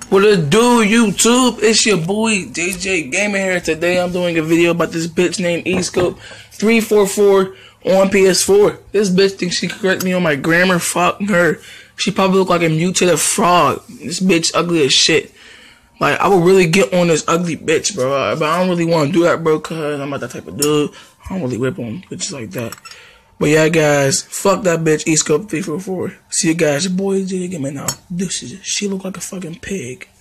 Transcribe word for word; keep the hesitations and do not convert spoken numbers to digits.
What it do, YouTube? It's your boy J J Gamer here. Today I'm doing a video about this bitch named eScope three four four on P S four. This bitch thinks she can correct me on my grammar. Fuck her. She probably look like a mutated frog. This bitch ugly as shit. Like, I would really get on this ugly bitch, bro. But I don't really want to do that, bro, because I'm not that type of dude. I don't really whip on bitches like that. But yeah, guys, fuck that bitch, eScope three four four. See you guys, your boy J J Gamer now. This is, she look like a fucking pig.